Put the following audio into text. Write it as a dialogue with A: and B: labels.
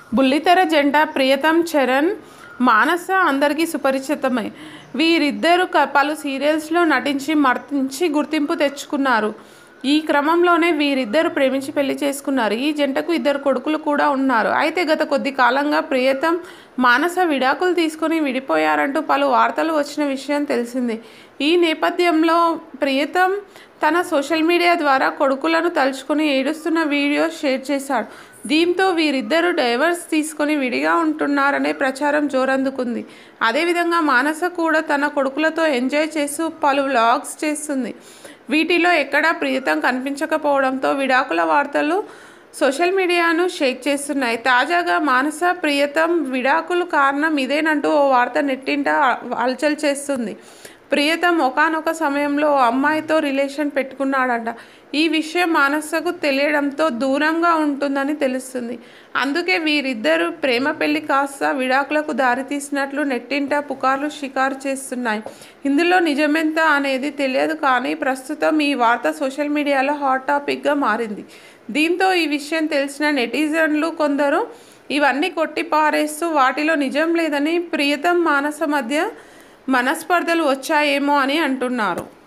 A: బుల్లితెర జంట ప్రియతం చరణ్ మానస అందరికీ సుపరిచితమే. వీరిద్దరూ పలు సీరియల్స్లో నటించి మంచి గుర్తింపు తెచ్చుకున్నారు. ఈ క్రమంలోనే వీరిద్దరూ ప్రేమించి పెళ్లి చేసుకున్నారు. ఈ జంటకు 2 కొడుకులు కూడా ఉన్నారు. అయితే గత కొద్ది కాలంగా ప్రియతం, మానస విడాకులు తీసుకుని విడిపోయారంటూ పలు వార్తలు వచ్చిన విషయం తెలిసిందే. ఈ నేపథ్యంలో ప్రియతం తన సోషల్ మీడియా ద్వారా కొడుకులను తలుచుకుని ఏడుస్తున్న వీడియో షేర్ చేశాడు. దీంతో వీరిద్దరూ డైవర్స్ తీసుకుని విడిగా ఉంటున్నారనే ప్రచారం జోరందుకుంది. అదేవిధంగా మానస కూడా తన కొడుకులతో ఎంజాయ్ చేస్తూ పలు వ్లాగ్స్ చేస్తుంది. వీటిలో ఎక్కడా ప్రియతం కనిపించకపోవడంతో విడాకుల వార్తలు సోషల్ మీడియాను షేక్ చేస్తున్నాయి. తాజాగా మానస, ప్రియతం విడాకులు కారణం ఇదేనంటూ ఓ వార్త నెట్టింట హల్చల్ చేస్తుంది. ప్రియతం ఒకానొక సమయంలో ఓ అమ్మాయితో రిలేషన్ పెట్టుకున్నాడట. ఈ విషయం మానసకు తెలియడంతో దూరంగా ఉంటుందని తెలుస్తుంది. అందుకే వీరిద్దరూ ప్రేమ పెళ్లి కాస్త విడాకులకు దారితీసినట్లు నెట్టింట పుకార్లు షికారు చేస్తున్నాయి. ఇందులో నిజమెంత అనేది తెలియదు కానీ ప్రస్తుతం ఈ వార్త సోషల్ మీడియాలో హాట్ టాపిక్గా మారింది. దీంతో ఈ విషయం తెలిసిన నెటిజన్లు కొందరు ఇవన్నీ కొట్టి పారేస్తూ వాటిలో నిజం లేదని, ప్రియతం మానస మధ్య మనస్పర్ధలు వచ్చాయేమో అని అంటున్నారు.